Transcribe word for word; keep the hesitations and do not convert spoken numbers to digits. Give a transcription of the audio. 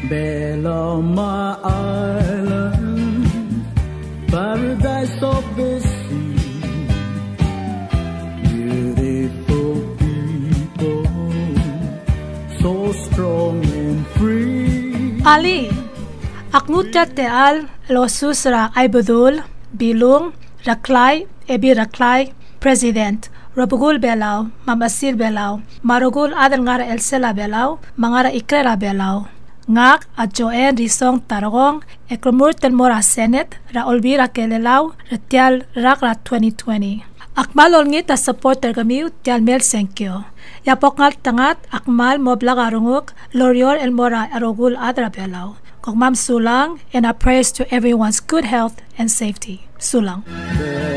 Beloma Island, paradise of the sea, beautiful people, so strong and free. Ali, aknutat teal losus ra aibudul, bilung, raklay, ebi raklay, president. Robugul belaw, mamasir belaw, marugul adal ngara elsela belaw, mangara ikrera belaw. Ngak at Joanne Risong Tarong, ekromur telmora Senate, ra olbira kelelaw, retial rak ra twenty twenty. Akmal olngit a supporter gamiw, tial mel senkyo. Yapok ngal tangat, akmal moblag arunguk, lorior elmora arogul adra belaw. Kogmam sulang, and our prayers to everyone's good health and safety. Sulang.